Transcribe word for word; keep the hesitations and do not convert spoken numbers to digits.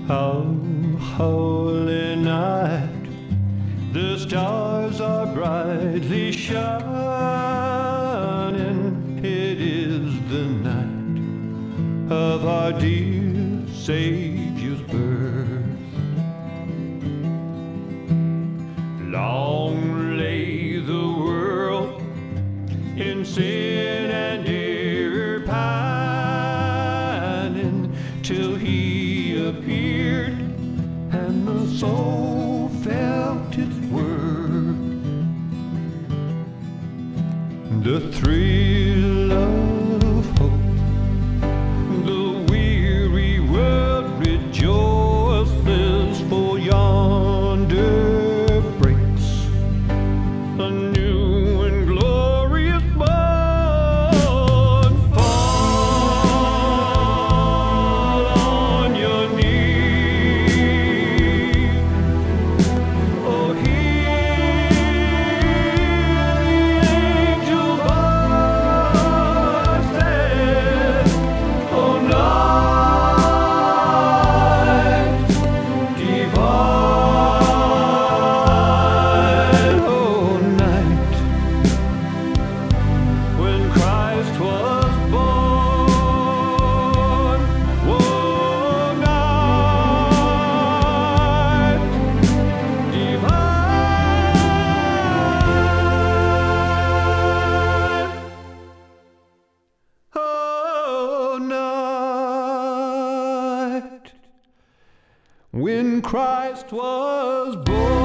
Oh, holy night, the stars are brightly shining. It is the night of our dear Savior's birth. Long lay the world in sin and error pining, till he appeared and the soul felt its worth. The thrill of hope, the weary world rejoices, for yonder breaks a new and glorious morn. Fall on your knees, oh, hear the angel voices, oh, night divine, oh, night when Christ was born, oh, night divine, oh, night when Christ was born.